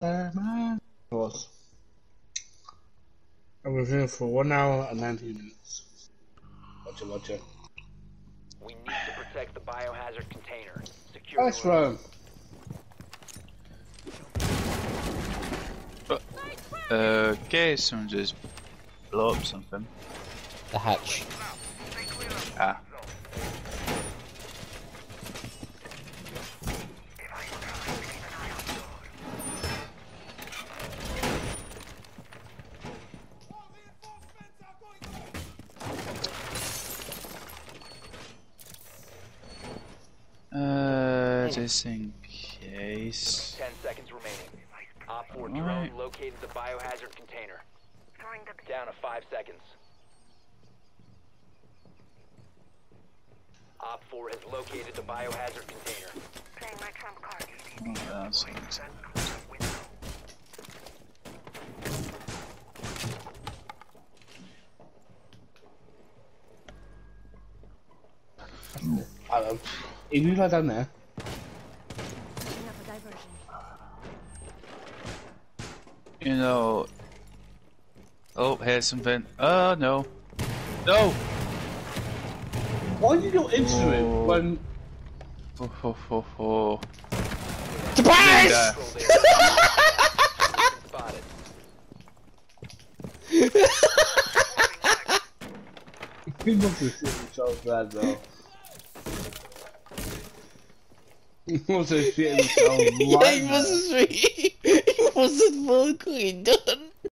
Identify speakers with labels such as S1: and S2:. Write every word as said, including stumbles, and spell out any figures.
S1: Uh, man. It was. I was in for one hour and nineteen minutes. Watcha, watcha.
S2: We need to protect the biohazard container. Secure
S1: Nice run.
S3: Uh, okay, someone just blow up something.
S4: The hatch.
S3: Ah. Uh, just in case.
S2: Ten seconds remaining. Op four drone
S3: Alright.
S2: located the biohazard container. Down to five seconds. Op four has located the biohazard container.
S5: Playing my trump card.
S3: Oh, that's
S1: I don't know. He knew that down there.
S3: You know. Oh, here's something. Oh no. No!
S1: Why did you go into
S3: Oh.
S1: it when...
S3: Oh, oh, oh, oh.
S4: Surprise!
S3: Yeah.
S2: Spotted.
S1: He must have shit himself bad though. He must have shit himself
S4: Ja,
S1: right
S4: ik
S1: now.
S4: was het, ik was het volk gedaan.